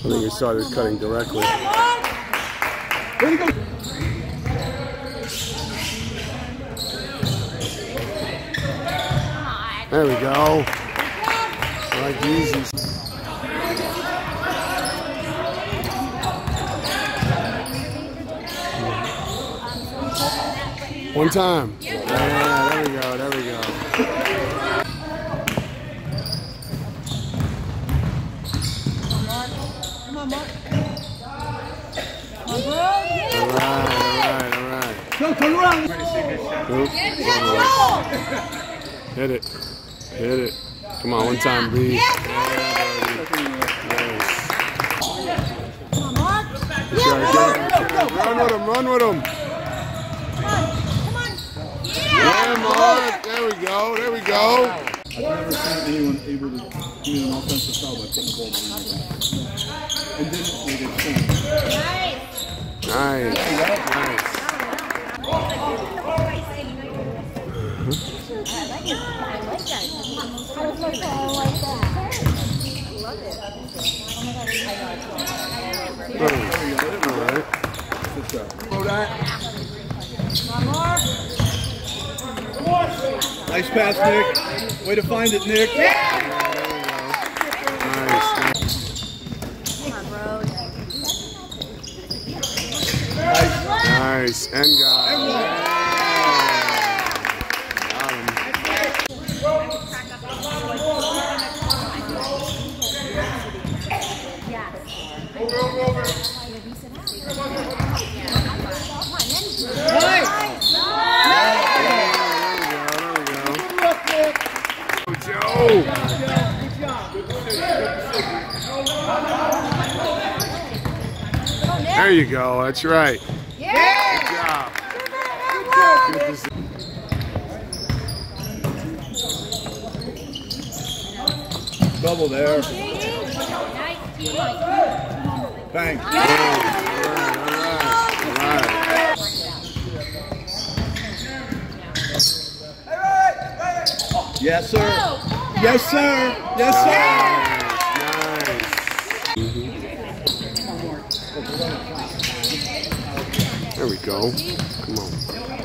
think he started cutting directly. There we go. Like easy. One time. Yeah, there we go, there we go. Come on, Mark. All right. Go, turn around. Oop. Hit it. Hit it. Come on, one time, B. Yeah, buddy. Nice. Come on, Mark. Run with him, run with him. Come on. Yeah, Mark. There we go, there we go. I've never seen anyone able to commit an offensive foul by putting the ball behind the back. And didn't make it sense. Nice. Nice. Nice pass, Nick. Way to find it, Nick. Nice. And got him. There you go. That's right. Yeah. Good job. Good to see. Double there. Bang. All right. Yes, sir. Yes, sir. Yes, sir. Nice. There we go. Come on.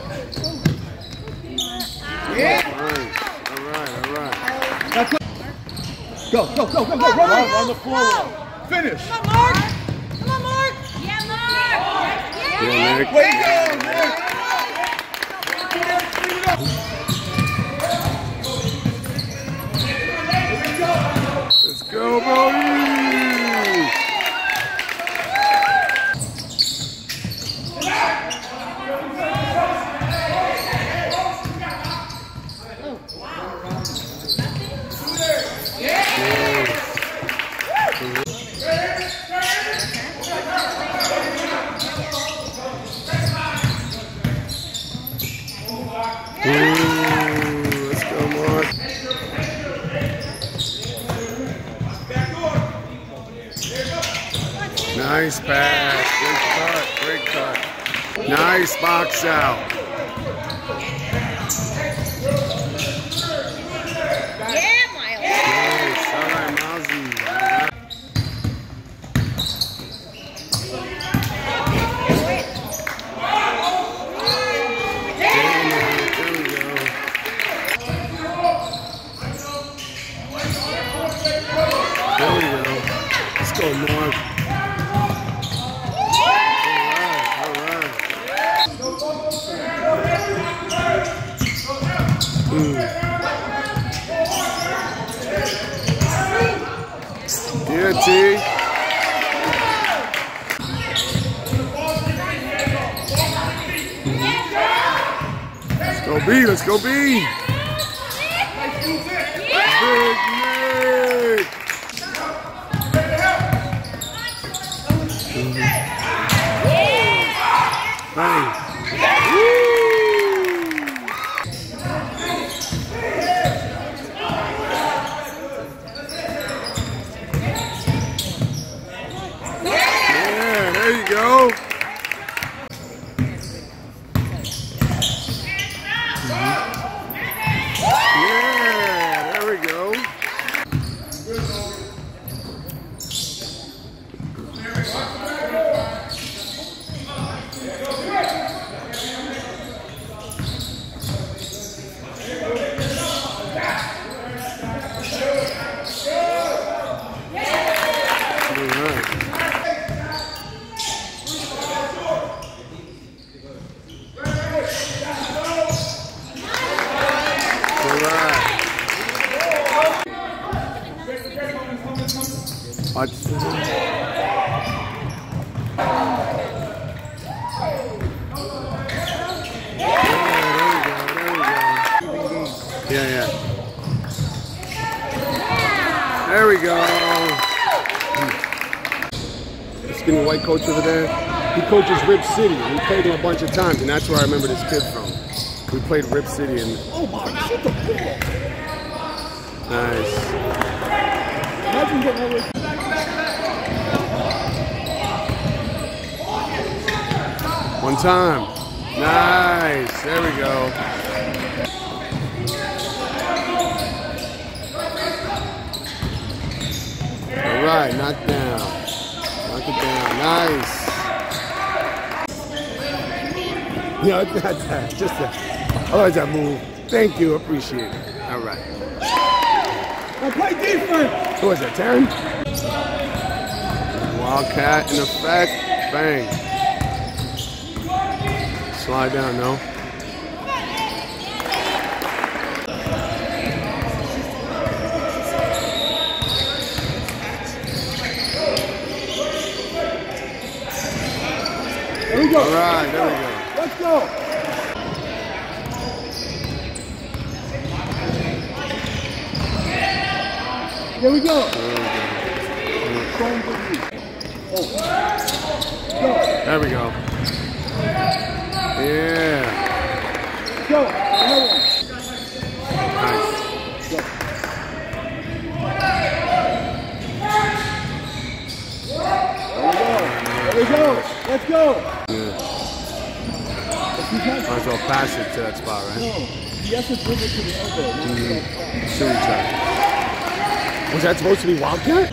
Yeah. Nice. All right. Go. Run the floor. Finish. Come on, Mark. Come on, Mark. Yeah, Mark. Yeah, Nick. Way to go, Nick. Let's go, Bodie. Let's go, Mark. Nice pass. Great cut. Nice box out. Yeah, Miles. Nice. All right, Mousy. There we go. Let's go, Mark. All right. Yeah, T. Let's go, B. Let's go, B. Big Nick. Bang. Yeah, there you go. Yeah, there we go. Watch. Yeah. There we go. The skinny white coach over there, he coaches Rip City. We played him a bunch of times, and that's where I remember this kid from. We played Rip City, and Oh my, shoot the ball. nice. Imagine getting all this. One time. Nice. There we go. All right, knock down. Knock it down. Nice. Yeah, that's that. Just that. I like that move. Thank you. Appreciate it. All right. Now play defense. What was that, 10? Wildcat in effect. Bang. Slide down, no? There we go. All right, there we go. Let's go. There we go. There we go. Yeah. Go. Another one. Nice. There we go. Let's go. Yeah. Might as well pass it to that spot, right? No. He has to dribble to the elbow. See each other. Was that supposed to be Wildcat?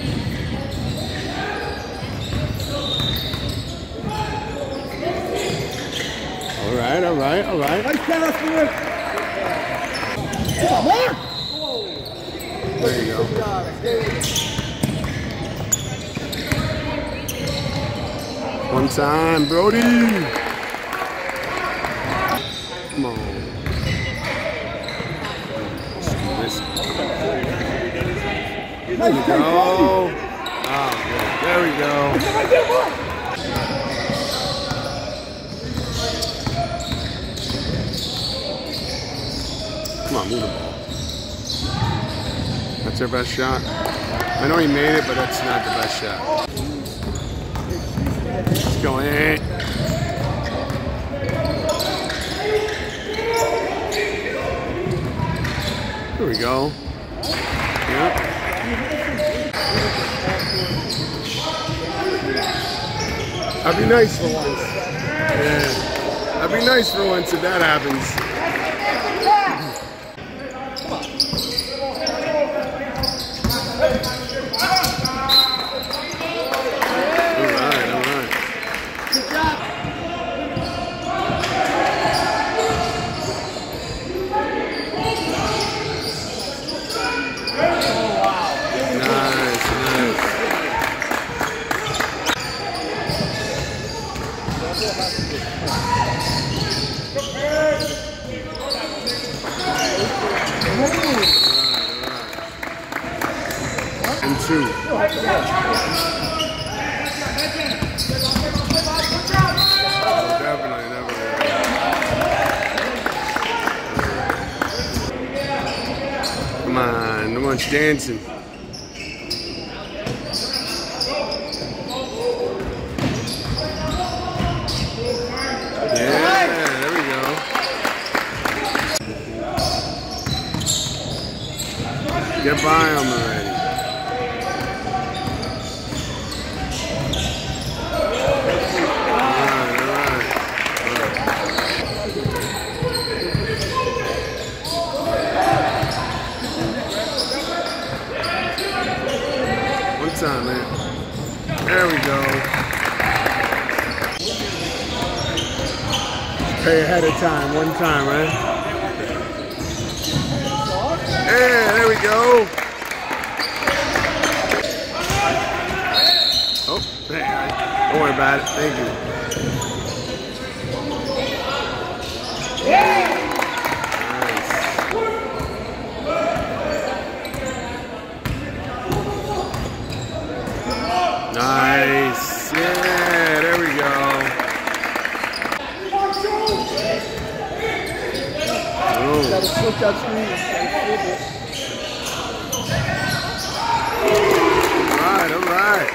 All right. Nice pass, man. Come on. There you go. One time, Brody. Come on. There we go. Oh, good. There we go. Come on, move the ball. That's their best shot. I know he made it, but that's not the best shot. Let's go in. Here we go. Yep. I'd be nice for once. Yeah. I'd be nice for once if that happens. All right. Good job. Nice. And two. Definitely. Come on, no one's dancing. Yeah, there we go. Get by him already. One time, man. There we go. Pay ahead of time, one time, right? Yeah, there we go. Oh, hey, don't worry about it. Thank you. Nice. Watch that screen. All right.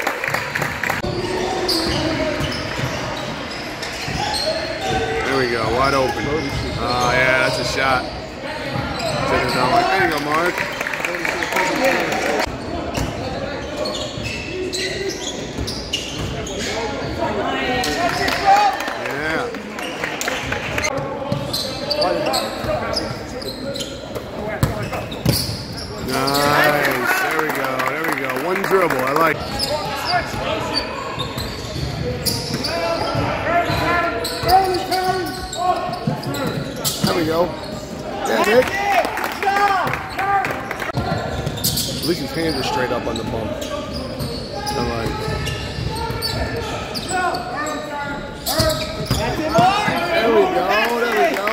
There we go, wide open. Oh yeah, that's a shot. There you go, Mark. Yeah. Nice. There we go. There we go. One dribble. I like it. There we go. Yeah, Nick. At least his hands are straight up on the bump. I like it. There we go. There we go.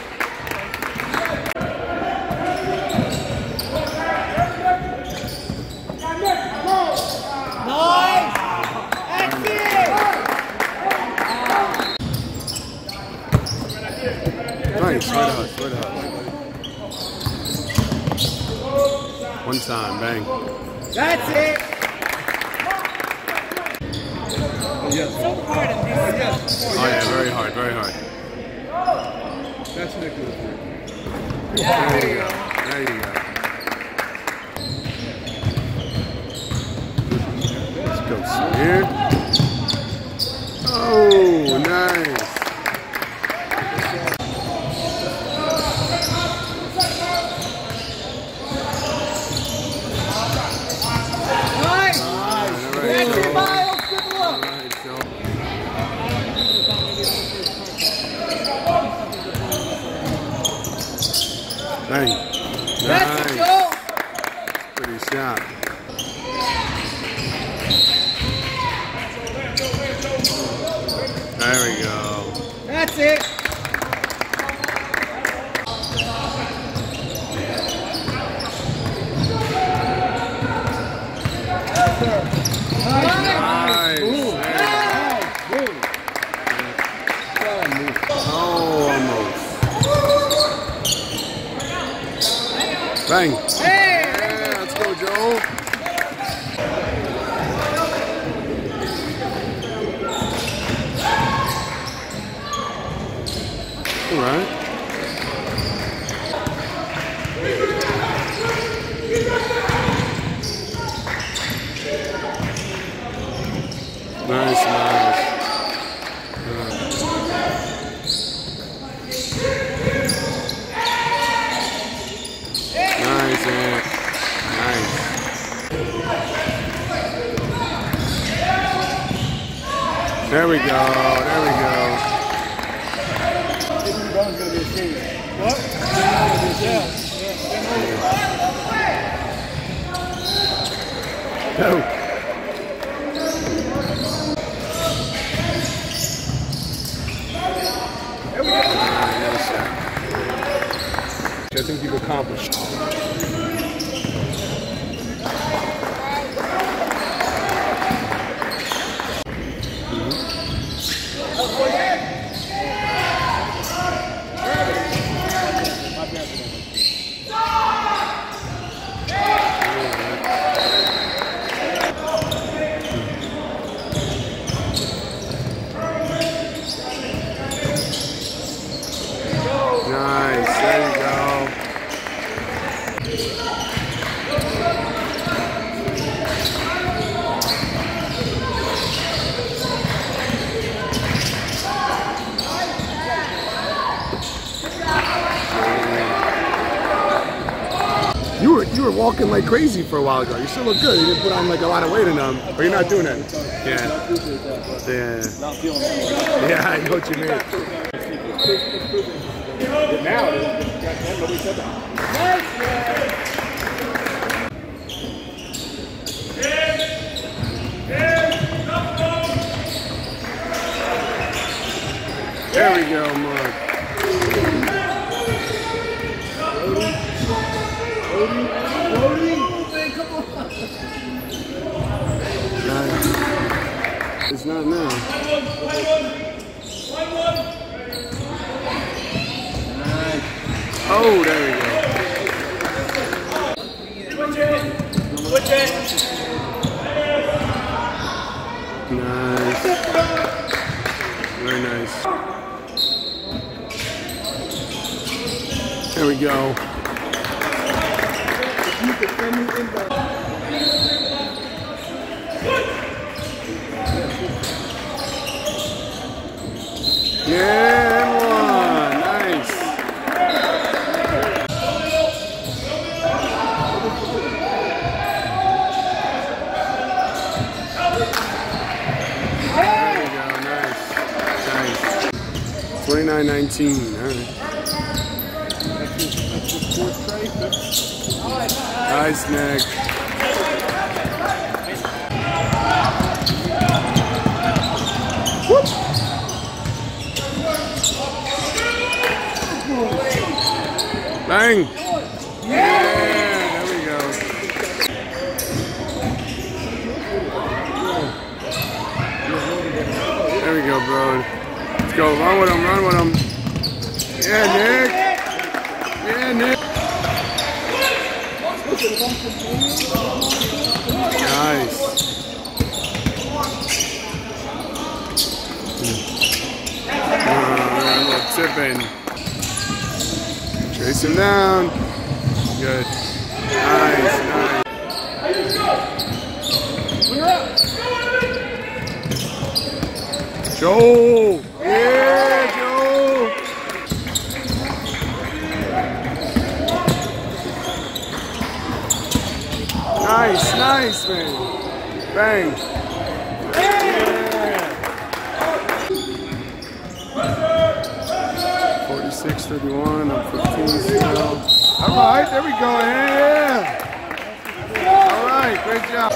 Nice, right out. One time, bang. That's it. Yes. So hard in this. Yes. Oh yeah, very hard. That's Nicholas. There you go. There you go. Let's go, Samir. Oh, nice. Nice. That's it, Miles. Good luck. Bang. That's it, Joe. Pretty shot. There we go. That's it. Nice. Oh, almost. Bang. Hey. Yeah, let's go, Joel. All right. Nice. Nice, man. Nice. There we go. What? Go. I think you've accomplished. Nice, there you go. You were walking like crazy for a while ago. You still look good. You didn't put on like a lot of weight in them. Or you're not doing that. Yeah. Yeah, I know what you mean. Now, nobody said that. There we go, Mark. It's not now. Oh, there we go. Nice. Very nice. There we go. Yeah, and one. Nice. There we go. Nice. Nice. 29-19. All right. Nice, Nick. Whoop. Bang! Yeah, there we go. There we go, bro. Let's go. Run with him, run with him. Yeah, Nick. Yeah, Nick. Nice. Tipping. Chase him down. Good. Nice, nice. Joe! Yeah, Joe! Nice, nice, man. Bang. Yeah. 46-31, I'm 15 still. All right, there we go. Yeah. All right, great job.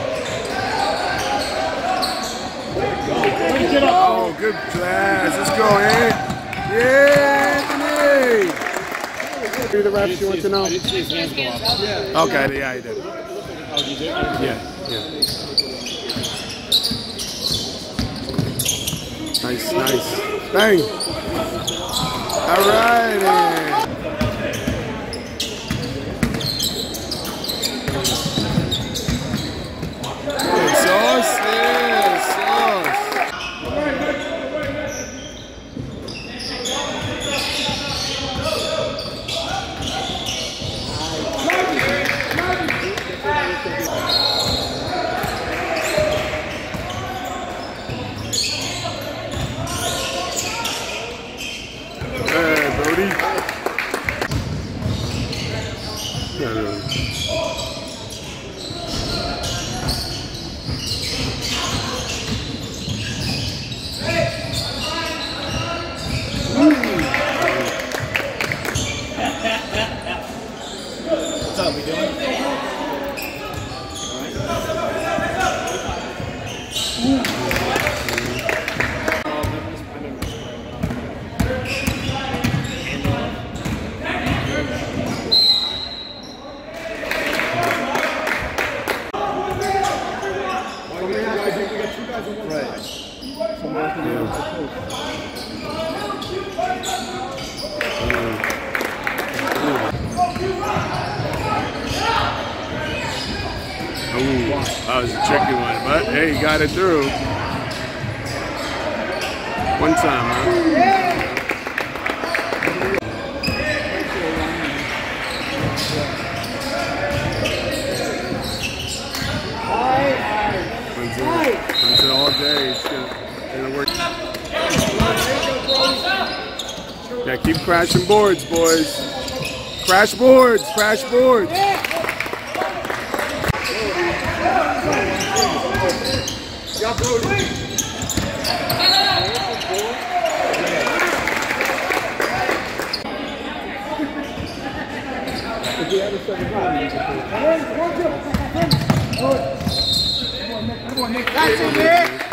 Oh, good pass. Let's go, Ant. Yeah, Anthony. Who the refs you want to know? I didn't see his hands go up. Yeah. Okay, yeah, he did. Oh, you did? Yeah, yeah. Nice, nice. Bang. All right. Sauce, yeah, sauce. Hey, Brody. What's up, we doing? Ooh, that was a tricky one, but hey, he got it through. One time, huh? Until all day, it's gonna work. Yeah, keep crashing boards, boys. Crash boards, crash boards. That's it, man.